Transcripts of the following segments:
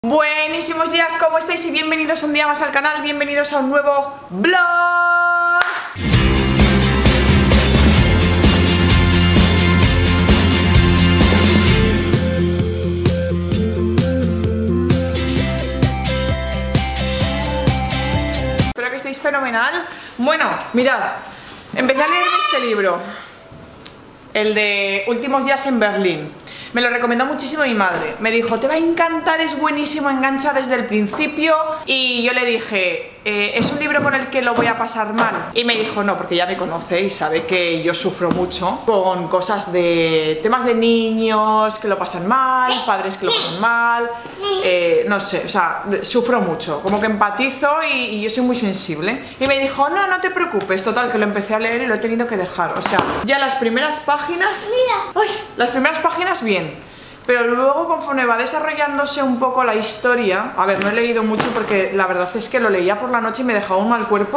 Buenísimos días, ¿cómo estáis? Y bienvenidos un día más al canal, bienvenidos a un nuevo vlog. Espero que estéis fenomenal. Bueno, mirad, empecé a leer este libro, el de Últimos días en Berlín. Me lo recomendó muchísimo mi madre. Me dijo, te va a encantar, es buenísimo, engancha desde el principio. Y yo le dije, es un libro con el que lo voy a pasar mal. Y me dijo, no, porque ya me conoce y sabe que yo sufro mucho con cosas de temas de niños que lo pasan mal, padres que lo pasan mal, no sé, o sea, sufro mucho, como que empatizo y yo soy muy sensible. Y me dijo, no, no te preocupes, total, que lo empecé a leer y lo he tenido que dejar. O sea, ya las primeras páginas, ¡ay! Las primeras páginas bien. Pero luego, conforme va desarrollándose un poco la historia, a ver, no he leído mucho porque la verdad es que lo leía por la noche y me dejaba un mal cuerpo.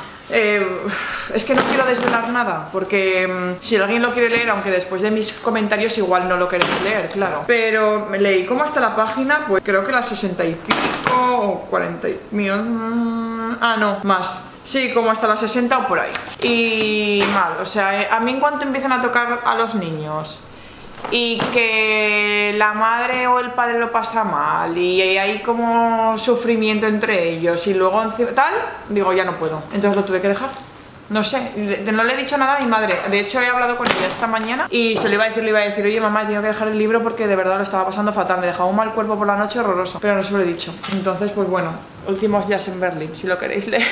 Es que no quiero desvelar nada, porque si alguien lo quiere leer, aunque después de mis comentarios igual no lo queréis leer, claro. Pero me leí como hasta la página, pues creo que las 60 y pico o 40 y... ah, no, más. Sí, como hasta las 60 o por ahí. Y mal, o sea, a mí en cuanto empiezan a tocar a los niños y que la madre o el padre lo pasa mal y hay como sufrimiento entre ellos y luego tal, digo, ya no puedo. Entonces lo tuve que dejar. No sé, no le he dicho nada a mi madre. De hecho he hablado con ella esta mañana y se lo iba a decir, oye mamá, tengo que dejar el libro porque de verdad lo estaba pasando fatal. Me dejaba un mal cuerpo por la noche horroroso, pero no se lo he dicho. Entonces pues bueno, Últimos días en Berlín, si lo queréis leer.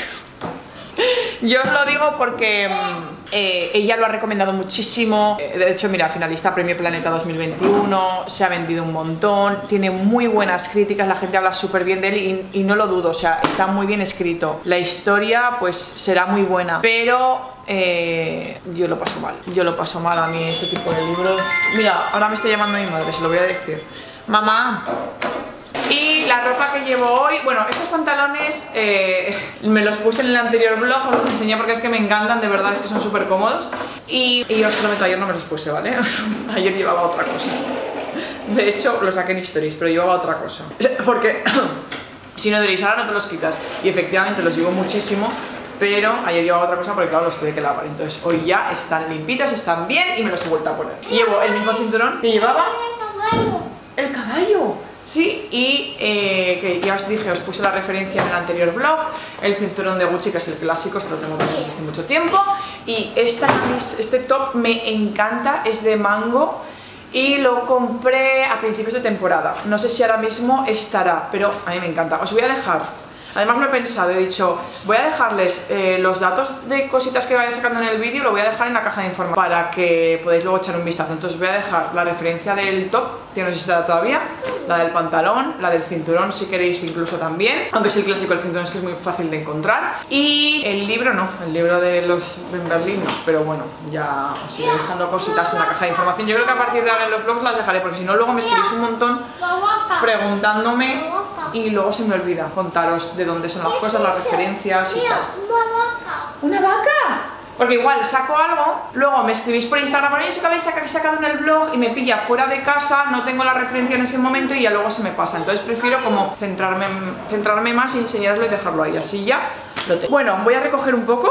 Yo os lo digo porque ella lo ha recomendado muchísimo. De hecho, mira, finalista Premio Planeta 2021, se ha vendido un montón, tiene muy buenas críticas, la gente habla súper bien de él y no lo dudo, o sea, está muy bien escrito. La historia pues será muy buena, pero yo lo paso mal a mí este tipo de libros. Mira, ahora me está llamando mi madre, se lo voy a decir. Mamá. Y la ropa que llevo hoy, bueno, estos pantalones me los puse en el anterior vlog, os los enseñé porque es que me encantan, de verdad, es que son súper cómodos. Y os prometo, ayer no me los puse, ¿vale? Ayer llevaba otra cosa. De hecho, los saqué en stories, pero llevaba otra cosa. Porque si no diréis, ahora no te los quitas. Y efectivamente los llevo muchísimo, pero ayer llevaba otra cosa porque claro, los tuve que lavar. Entonces hoy ya están limpitos, están bien y me los he vuelto a poner. Llevo el mismo cinturón que llevaba... ¡El caballo! Sí, y que ya os dije, os puse la referencia en el anterior vlog, el cinturón de Gucci, que es el clásico, esto lo tengo desde hace mucho tiempo. Y este top me encanta, es de mango y lo compré a principios de temporada. No sé si ahora mismo estará, pero a mí me encanta. Os voy a dejar... Además me he pensado, he dicho, voy a dejarles los datos de cositas que vaya sacando en el vídeo, lo voy a dejar en la caja de información para que podáis luego echar un vistazo. Entonces voy a dejar la referencia del top, que no sé si está todavía, la del pantalón, la del cinturón si queréis incluso también, aunque es el clásico del cinturón, es que es muy fácil de encontrar. Y el libro no, el libro de los en Berlín no, pero bueno, ya os iré dejando cositas en la caja de información. Yo creo que a partir de ahora en los vlogs las dejaré, porque si no luego me escribís un montón preguntándome y luego se me olvida contaros de dónde son las cosas, las referencias y tal. ¿Una vaca? Porque igual saco algo, luego me escribís por Instagram, oye, eso que habéis sacado en el blog y me pilla fuera de casa, no tengo la referencia en ese momento y ya luego se me pasa. Entonces prefiero como centrarme más y enseñaroslo y dejarlo ahí, así ya lo tengo. Bueno, voy a recoger un poco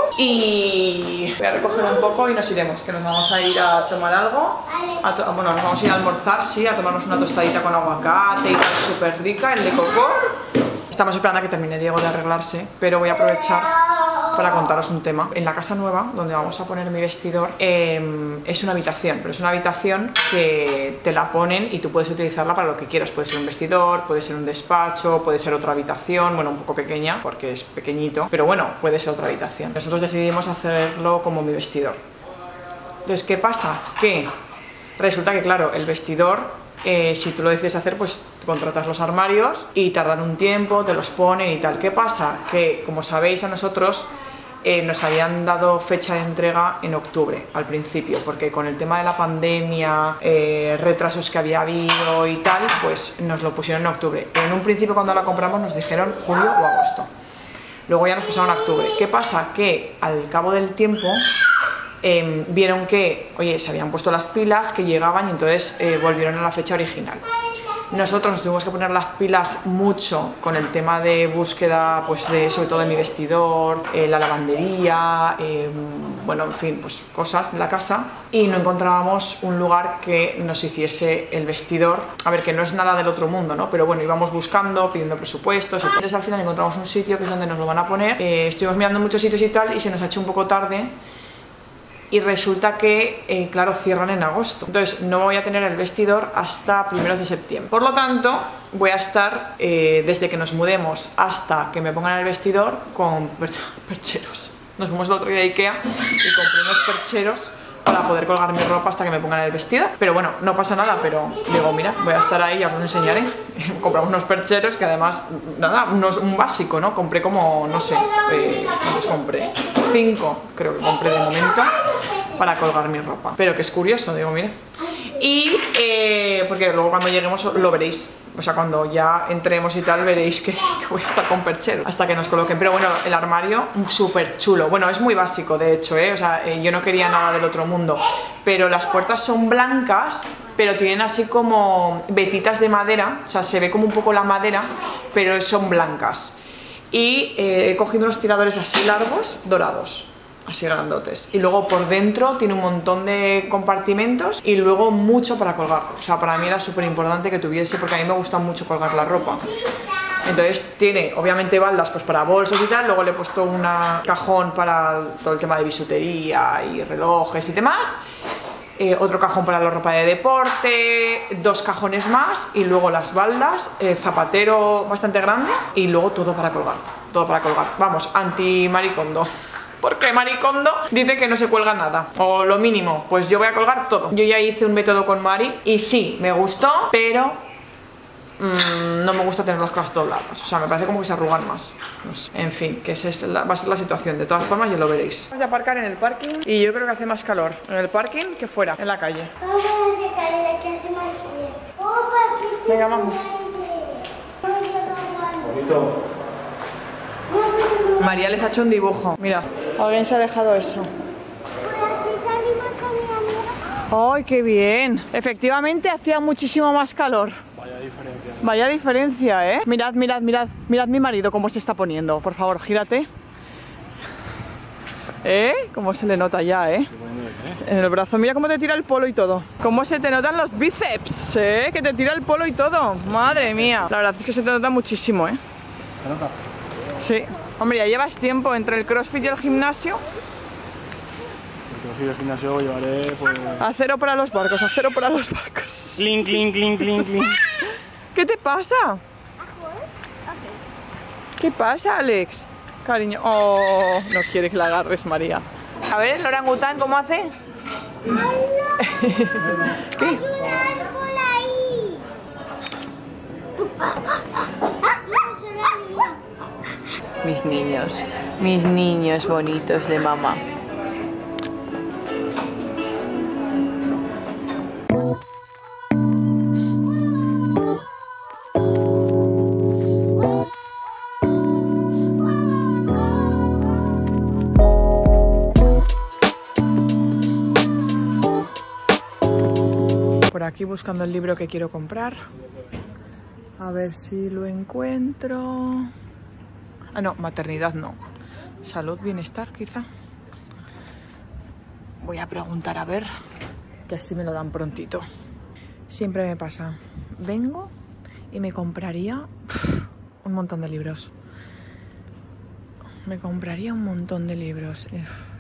y nos iremos, que nos vamos a ir a tomar algo. Bueno, nos vamos a ir a almorzar, sí, a tomarnos una tostadita con aguacate y tal, súper rica, el Le Coco. Estamos esperando a que termine Diego de arreglarse, pero voy a aprovechar para contaros un tema. En la casa nueva, donde vamos a poner mi vestidor, es una habitación, pero es una habitación que te la ponen y tú puedes utilizarla para lo que quieras. Puede ser un vestidor, puede ser un despacho, puede ser otra habitación, bueno, un poco pequeña, porque es pequeñito, pero bueno, puede ser otra habitación. Nosotros decidimos hacerlo como mi vestidor. Entonces, ¿qué pasa? Que resulta que, claro, el vestidor... si tú lo decides hacer, pues contratas los armarios y tardan un tiempo, te los ponen y tal. ¿Qué pasa? Que, como sabéis, a nosotros nos habían dado fecha de entrega en octubre, al principio, porque con el tema de la pandemia, retrasos que había habido y tal, pues nos lo pusieron en octubre. En un principio, cuando la compramos, nos dijeron julio o agosto. Luego ya nos pasaron a octubre. ¿Qué pasa? Que al cabo del tiempo... vieron que, oye, se habían puesto las pilas, que llegaban y entonces volvieron a la fecha original. Nosotros nos tuvimos que poner las pilas mucho con el tema de búsqueda, pues sobre todo de mi vestidor, la lavandería, bueno, en fin, pues cosas de la casa, y no encontrábamos un lugar que nos hiciese el vestidor. A ver, que no es nada del otro mundo, ¿no? Pero bueno, íbamos buscando, pidiendo presupuestos, entonces al final encontramos un sitio que es donde nos lo van a poner. Estuvimos mirando muchos sitios y tal, y se nos ha hecho un poco tarde. Y resulta que, claro, cierran en agosto. Entonces no voy a tener el vestidor hasta primeros de septiembre. Por lo tanto, voy a estar, desde que nos mudemos hasta que me pongan el vestidor, con percheros. Nos fuimos el otro día a Ikea y compré unos percheros para poder colgar mi ropa hasta que me pongan el vestido. Pero bueno, no pasa nada, pero digo, mira, voy a estar ahí, ya os lo enseñaré. Compramos unos percheros que además, nada, un básico, ¿no? Compré como, no sé, ¿cuántos compré? 5 creo que compré de momento para colgar mi ropa. Pero que es curioso, digo, mire. Y porque luego cuando lleguemos lo veréis. O sea, cuando ya entremos y tal, veréis que voy a estar con perchero hasta que nos coloquen. Pero bueno, el armario súper chulo. Bueno, es muy básico, de hecho, O sea, yo no quería nada del otro mundo. Pero las puertas son blancas, pero tienen así como vetitas de madera. O sea, se ve como un poco la madera, pero son blancas. Y he cogido unos tiradores así largos, dorados, así grandotes, y luego por dentro tiene un montón de compartimentos y luego mucho para colgar. O sea, para mí era súper importante que tuviese, porque a mí me gusta mucho colgar la ropa. Entonces tiene obviamente baldas pues para bolsos y tal, luego le he puesto un cajón para todo el tema de bisutería y relojes y demás, otro cajón para la ropa de deporte, 2 cajones más, y luego las baldas, zapatero bastante grande, y luego todo para colgar, vamos, anti maricondo. Porque Maricondo dice que no se cuelga nada, o lo mínimo, pues yo voy a colgar todo. Yo ya hice un método con Mari y sí, me gustó, pero no me gusta tener las cosas dobladas. O sea, me parece como que se arrugan más, no sé. En fin, que esa va a ser la situación. De todas formas ya lo veréis. Vamos a aparcar en el parking y yo creo que hace más calor en el parking que fuera, en la calle. Vamos a la escalera que hace más frío. Venga, vamos. Bonito. María les ha hecho un dibujo. Mira, alguien se ha dejado eso. ¡Ay, qué bien! Efectivamente hacía muchísimo más calor. Vaya diferencia. Vaya diferencia, ¿eh? Mirad, mirad, mirad. Mirad mi marido cómo se está poniendo. Por favor, gírate. Cómo se le nota ya, en el brazo. Mira cómo te tira el polo y todo. Cómo se te notan los bíceps, que te tira el polo y todo. Madre mía. La verdad es que se te nota muchísimo, ¿Se nota? Sí. Hombre, ya llevas tiempo entre el crossfit y el gimnasio. El crossfit y el gimnasio llevaré, pues... A cero para los barcos, a cero para los barcos. Clink, clink, clink, clink, clink. ¿Qué te pasa? ¿Qué pasa, Alex? Cariño, oh, no quiere que la agarres, María. A ver, el orangután, ¿cómo hace? ¿Qué? Mis niños bonitos de mamá. Por aquí buscando el libro que quiero comprar. A ver si lo encuentro. Ah, no, maternidad no. Salud, bienestar, quizá. Voy a preguntar a ver, que así me lo dan prontito. Siempre me pasa. Vengo y me compraría un montón de libros. Me compraría un montón de libros.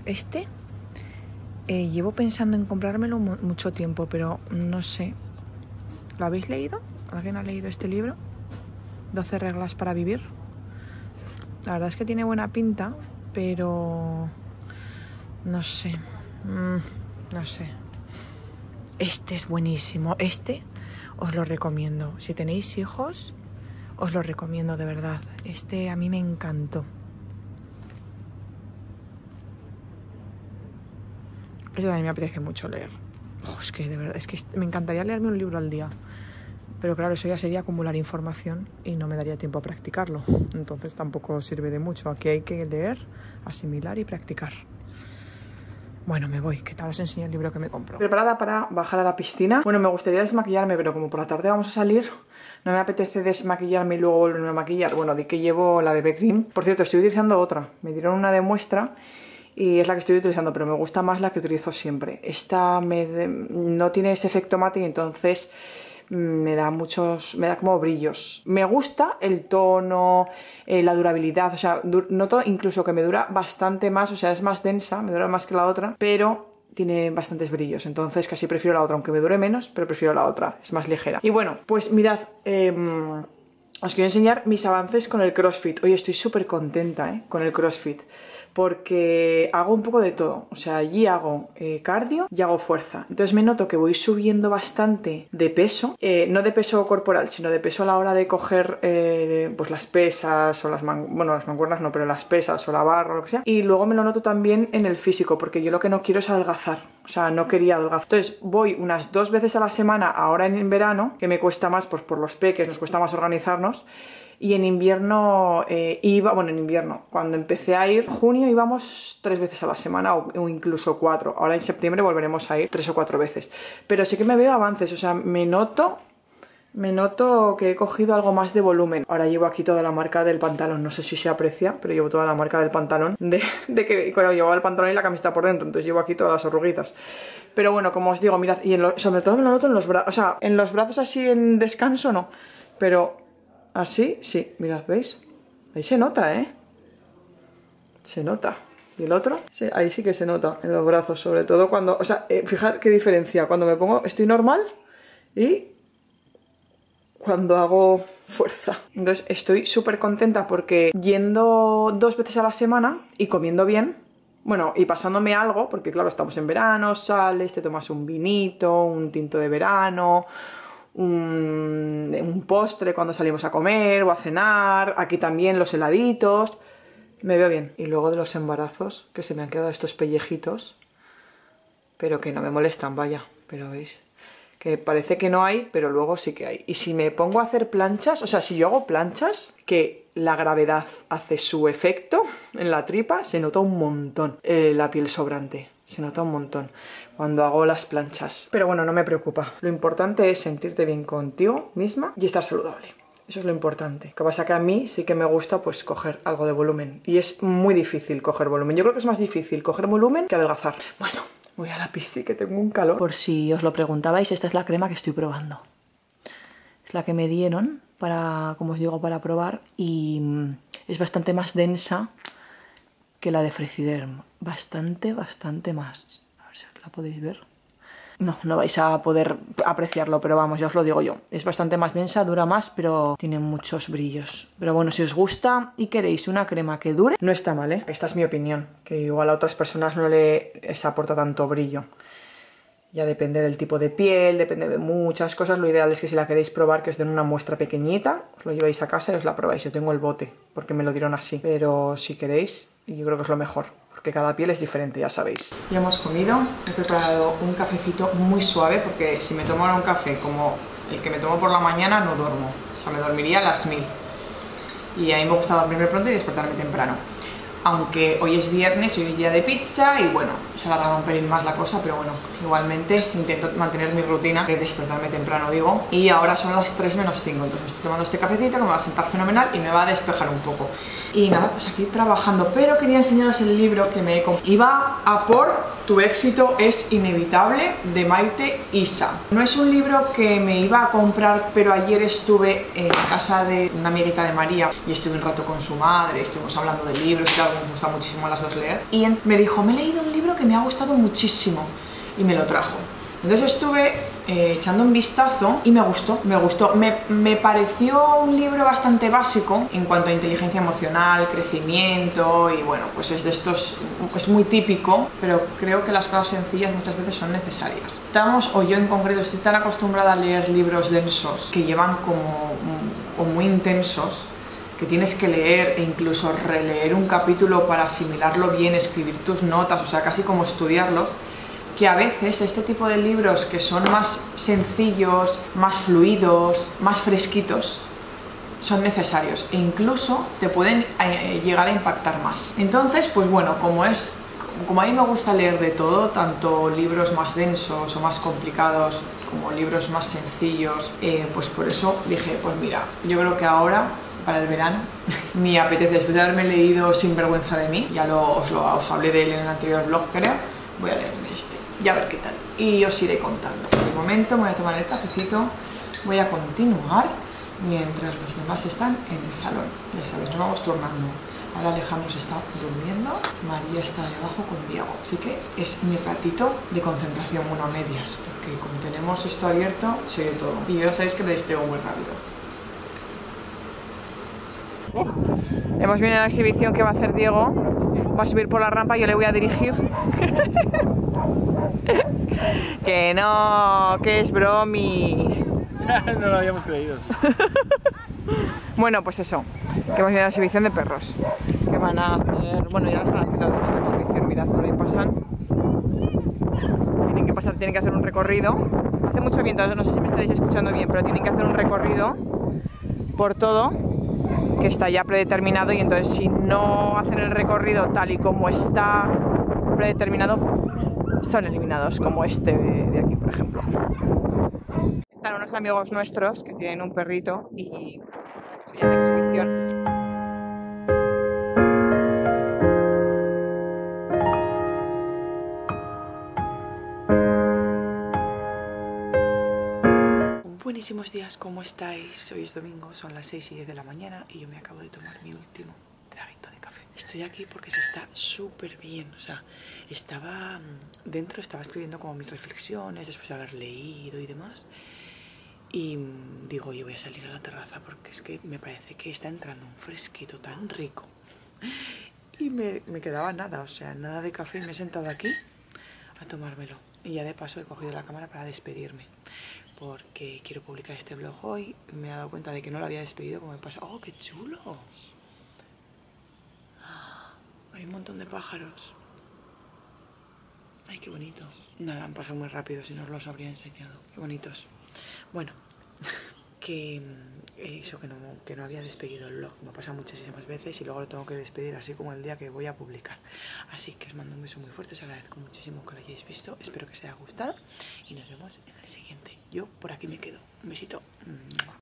Llevo pensando en comprármelo mucho tiempo, pero no sé. ¿Lo habéis leído? ¿Alguien ha leído este libro? 12 reglas para vivir. La verdad es que tiene buena pinta, pero no sé. No sé. Este es buenísimo. Este os lo recomiendo. Si tenéis hijos, os lo recomiendo de verdad. Este a mí me encantó. Este también me apetece mucho leer. Es que de verdad, es que me encantaría leerme un libro al día. Pero claro, eso ya sería acumular información y no me daría tiempo a practicarlo. Entonces tampoco sirve de mucho. Aquí hay que leer, asimilar y practicar. Bueno, me voy, que tal os enseño el libro que me compro. ¿Preparada para bajar a la piscina? Bueno, me gustaría desmaquillarme, pero como por la tarde vamos a salir, no me apetece desmaquillarme y luego volverme a maquillar. Bueno, di que llevo la BB Cream. Por cierto, estoy utilizando otra. Me dieron una de muestra y es la que estoy utilizando, pero me gusta más la que utilizo siempre. Esta no tiene ese efecto mate y entonces me da como brillos. Me gusta el tono, la durabilidad, o sea, noto incluso que me dura bastante más, o sea, es más densa, me dura más que la otra, pero tiene bastantes brillos, entonces casi prefiero la otra, aunque me dure menos, pero prefiero la otra, es más ligera. Y bueno, pues mirad, os quiero enseñar mis avances con el CrossFit. Hoy estoy súper contenta con el CrossFit, porque hago un poco de todo, o sea, allí hago cardio y hago fuerza. Entonces me noto que voy subiendo bastante de peso, no de peso corporal, sino de peso a la hora de coger pues las pesas o las mancuernas no, pero las pesas o la barra o lo que sea. Y luego me lo noto también en el físico, porque yo lo que no quiero es adelgazar, o sea, no quería adelgazar. Entonces voy unas 2 veces a la semana, ahora en verano, que me cuesta más, pues por los peques, nos cuesta más organizarnos. Y en invierno cuando empecé a ir, junio íbamos 3 veces a la semana o incluso 4. Ahora en septiembre volveremos a ir 3 o 4 veces. Pero sí que me veo avances, o sea, me noto que he cogido algo más de volumen. Ahora llevo aquí toda la marca del pantalón, no sé si se aprecia, pero llevo toda la marca del pantalón de que cuando llevaba el pantalón y la camiseta por dentro, entonces llevo aquí todas las arruguitas. Pero bueno, como os digo, mirad, y sobre todo me lo noto en los brazos, o sea, en los brazos así en descanso no, pero así, sí, mirad, ¿veis? Ahí se nota, se nota. ¿Y el otro? Sí, ahí sí que se nota, en los brazos, sobre todo cuando... O sea, fijad qué diferencia, cuando me pongo, estoy normal y cuando hago fuerza. Entonces estoy súper contenta porque yendo 2 veces a la semana y comiendo bien, bueno, y pasándome algo, porque claro, estamos en verano, sales, te tomas un vinito, un tinto de verano, un postre cuando salimos a comer o a cenar, aquí también los heladitos, me veo bien. Y luego de los embarazos, que se me han quedado estos pellejitos, pero que no me molestan, vaya, pero veis, que parece que no hay, pero luego sí que hay. Y si me pongo a hacer planchas, o sea, si yo hago planchas, que la gravedad hace su efecto en la tripa, se nota un montón la piel sobrante. Se nota un montón cuando hago las planchas. Pero bueno, no me preocupa. Lo importante es sentirte bien contigo misma y estar saludable. Eso es lo importante. Lo que pasa que a mí sí que me gusta pues coger algo de volumen. Y es muy difícil coger volumen. Yo creo que es más difícil coger volumen que adelgazar. Bueno, voy a la piscina que tengo un calor. Por si os lo preguntabais, esta es la crema que estoy probando. Es la que me dieron para, como os digo, para probar. Y es bastante más densa que la de Fresiderm, bastante más. A ver si la podéis ver. No vais a poder apreciarlo, pero vamos, ya os lo digo yo. Es bastante más densa, dura más, pero tiene muchos brillos. Pero bueno, si os gusta y queréis una crema que dure, no está mal, Esta es mi opinión, que igual a otras personas no les aporta tanto brillo. Ya depende del tipo de piel, depende de muchas cosas. Lo ideal es que si la queréis probar, que os den una muestra pequeñita, os lo lleváis a casa y os la probáis. Yo tengo el bote, porque me lo dieron así. Pero si queréis, yo creo que es lo mejor, porque cada piel es diferente, ya sabéis. Ya hemos comido, he preparado un cafecito muy suave, porque si me tomo ahora un café como el que me tomo por la mañana, no duermo. O sea, me dormiría a las 1000. Y a mí me gusta dormirme pronto y despertarme temprano. Aunque hoy es viernes, hoy es día de pizza y bueno, se alarga un pelín más la cosa, pero bueno, igualmente intento mantener mi rutina de despertarme temprano, digo. Y ahora son las 3 menos 5, entonces me estoy tomando este cafecito que me va a sentar fenomenal y me va a despejar un poco. Y nada, pues aquí trabajando, pero quería enseñaros el libro que me he comprado. Iba a por Tu éxito es inevitable, de Maite Isa. No es un libro que me iba a comprar, pero ayer estuve en casa de una amiguita de María y estuve un rato con su madre, estuvimos hablando de libros y tal, nos gusta muchísimo a las dos leer. Y me dijo, me he leído un libro que me ha gustado muchísimo y me lo trajo. Entonces estuve echando un vistazo y me gustó. Me pareció un libro bastante básico en cuanto a inteligencia emocional, crecimiento y bueno, pues es de estos, es muy típico, pero creo que las cosas sencillas muchas veces son necesarias. O yo en concreto estoy tan acostumbrada a leer libros densos que llevan o muy intensos, que tienes que leer e incluso releer un capítulo para asimilarlo bien, escribir tus notas, o sea, casi como estudiarlos, que a veces este tipo de libros que son más sencillos, más fluidos, más fresquitos, son necesarios e incluso te pueden llegar a impactar más. Entonces, pues bueno, como es como a mí me gusta leer de todo, tanto libros más densos o más complicados como libros más sencillos, pues por eso dije, pues mira, yo creo que ahora, para el verano, me apetece, después de haberme leído Sinvergüenza de mí, ya os hablé de él en el anterior vlog, creo, voy a leerme este y a ver qué tal, y os iré contando. De momento me voy a tomar el cafecito, voy a continuar mientras los demás están en el salón, ya sabéis, nos vamos turnando. Ahora Alejandro se está durmiendo, María está ahí abajo con Diego, así que es mi ratito de concentración, bueno, a medias, porque como tenemos esto abierto, se oye todo, y ya sabéis que me distraigo muy rápido. Hemos venido a la exhibición que va a hacer Diego, va a subir por la rampa y yo le voy a dirigir. Que no, que es bromi. No lo habíamos creído, sí. Bueno, pues eso, que hemos venido a la exhibición de perros, que van a hacer, bueno, ya lo están haciendo desde la exhibición, mirad, por ahí pasan. Tienen que hacer un recorrido. Hace mucho viento, no sé si me estaréis escuchando bien, pero tienen que hacer un recorrido por todo, que está ya predeterminado, y entonces si no hacen el recorrido tal y como está predeterminado, son eliminados, como este de aquí, por ejemplo. Están unos amigos nuestros que tienen un perrito y estoy en la exhibición. Buenísimos días, ¿cómo estáis? Hoy es domingo, son las 6:10 de la mañana y yo me acabo de tomar mi último traguito de café. Estoy aquí porque se está súper bien, o sea, estaba escribiendo como mis reflexiones después de haber leído y demás. Y digo, yo voy a salir a la terraza porque es que me parece que está entrando un fresquito tan rico. Y me quedaba nada, o sea, nada de café, y me he sentado aquí a tomármelo. Y ya de paso he cogido la cámara para despedirme, porque quiero publicar este vlog hoy. Me he dado cuenta de que no lo había despedido, como me pasa. ¡Oh, qué chulo! Hay un montón de pájaros. ¡Ay, qué bonito! Nada, han pasado muy rápido, si no os los habría enseñado. ¡Qué bonitos! Bueno, que eso, que no había despedido el vlog. Me ha pasado muchísimas veces y luego lo tengo que despedir así como el día que voy a publicar. Así que os mando un beso muy fuerte, os agradezco muchísimo que lo hayáis visto. Espero que os haya gustado y nos vemos en el siguiente. Yo por aquí me quedo. Un besito.